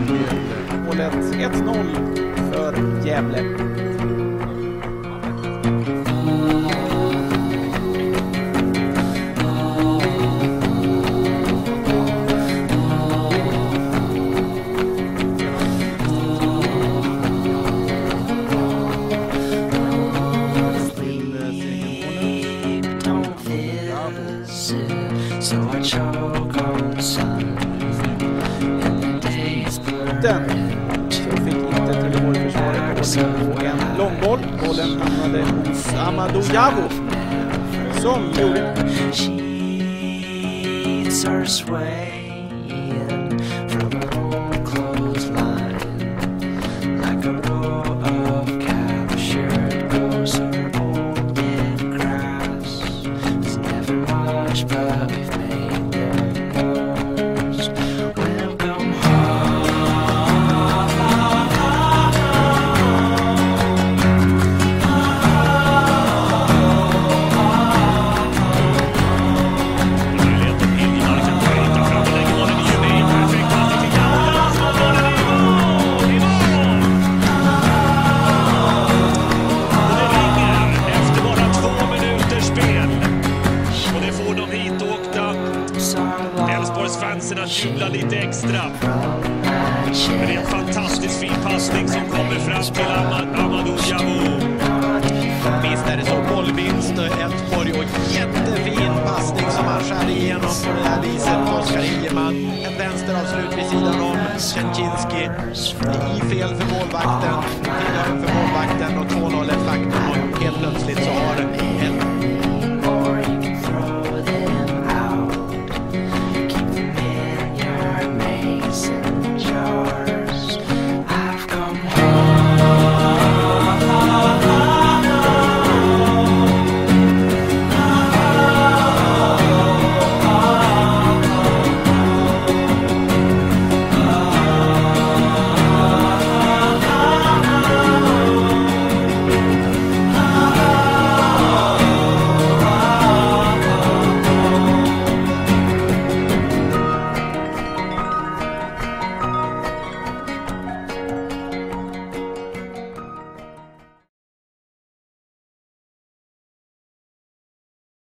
Målet 1-0 för Gävle. Så fick inte till målförsvaret på en långboll. Bollen hamnade hos Amadou Diallo som gjorde Elfsborgsfansen att jubla lite extra. Men det är en fantastiskt fin passning som kommer fram till Amadou Diallo. Visst är det så, bollvinst Elfsborg och jättefin passning som han skär igenom på det här viset. Oskar Hiljeman, en vänsteravslut vid sidan om Szczęcinski. I fel för målvakten, tillhör för målvakten och 2-0 ett faktum. Och helt plötsligt så har